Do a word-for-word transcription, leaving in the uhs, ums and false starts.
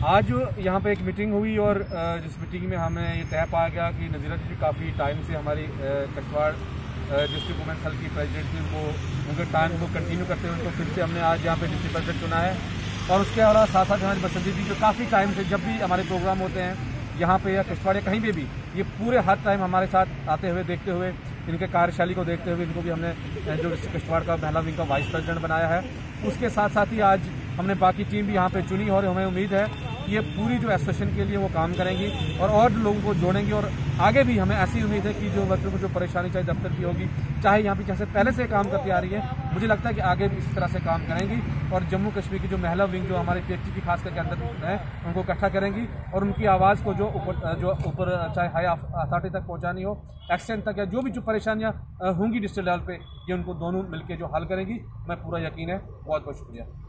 आज यहाँ पे एक मीटिंग हुई और जिस मीटिंग में हमें ये तय पाया गया कि नज़ीरा जी काफ़ी टाइम से हमारी कठवाड़ डिस्ट्रिक्ट वुमेंस सेल की प्रेसिडेंट थी, उनको उनके टाइम को कंटिन्यू करते हुए उनको फिर से हमने आज यहाँ पे डिस्ट्रिक्ट प्रेसिडेंट चुना है। और उसके अलावा साथ साथ हमारी बसंती जी जो काफ़ी टाइम से जब भी हमारे प्रोग्राम होते हैं यहाँ पे या कठवाड़ या कहीं पे भी ये पूरे हर टाइम हमारे साथ आते हुए देखते हुए इनके कार्यशैली को देखते हुए इनको भी हमने जो डिस्ट्रिक्ट कठवाड़ का महिला विंग का वाइस प्रेसिडेंट बनाया है। उसके साथ साथ ही आज हमने बाकी टीम भी यहाँ पे चुनी और हमें उम्मीद है कि ये पूरी जो एसोसिएशन के लिए वो काम करेंगी और और लोगों को जोड़ेंगी। और आगे भी हमें ऐसी उम्मीद है कि जो वर्करों को जो परेशानी चाहे दफ्तर की होगी, चाहे यहाँ पे जैसे पहले से काम करती आ रही है, मुझे लगता है कि आगे भी इसी तरह से काम करेंगी और जम्मू कश्मीर की जो महिला विंग जो हमारे पीएचडी की खास करके अंदर है उनको इकट्ठा करेंगी और उनकी आवाज़ को जो ऊपर जो ऊपर चाहे हाई अथॉरिटी तक पहुँचानी हो, एक्सटेंड तक, या जो भी जो परेशानियाँ होंगी डिस्ट्रिक्ट लेवल पे, ये उनको दोनों मिलकर जो हल करेंगी। मैं पूरा यकीन है। बहुत बहुत शुक्रिया।